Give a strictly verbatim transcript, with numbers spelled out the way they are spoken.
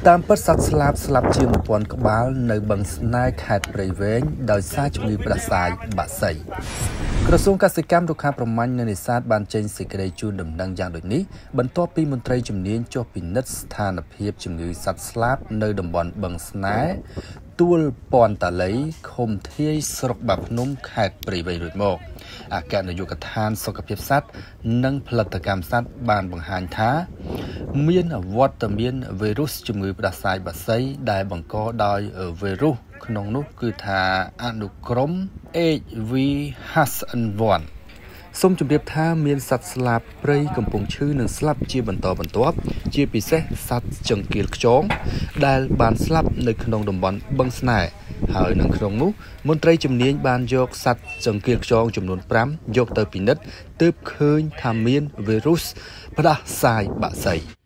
តាមពិតសត្វស្លាបស្លាប់ជាងmộtពាន់ក្បាលនៅបឹងស្នេហ៍ខេត្តព្រៃវែងដោយសារជំងឺផ្ដាសាយបាក់សីក្រសួងកសិកម្មរុក្ខាប្រមាញ់និងនេសាទបានចេញសេចក្តីជូនដំណឹងយ៉ាងដូចនេះបន្ទាប់ពីមន្ត្រីជំនាញចុះពិនិត្យស្ថានភាពជំងឺសត្វស្លាបនៅតំបន់បឹងស្នេហ៍ទួលពាន់តាលីឃុំធាយស្រុកបាភ្នំខេត្តព្រៃវែងរួចមកអគ្គនាយកដ្ឋានសុខភាពសត្វនិងផលិតកម្មសត្វបានបង្ហាញថាមានវត្តមានវីរុសជំងឺផ្ដាសាយបាក់សីដែលបង្កដោយវីរុសក្នុងនោះគឺថាអនុក្រុម H V H N one សូមជម្រាបថាមានសត្វស្លាបព្រៃកំពុងឈឺនិងស្លាប់ជាបន្តបន្ទាប់ជាពិសេសសត្វចង្កៀលខ្យងដែលបានស្លាប់នៅក្នុងតំបន់បឹងស្នេហ៍ហើយនៅក្នុងនោះមន្ត្រីជំនាញបានយកសត្វចង្កៀលខ្យងចំនួនប្រាំយកទៅពិនិត្យទើបឃើញថាមានវីរុសផ្ដាសាយបាក់សី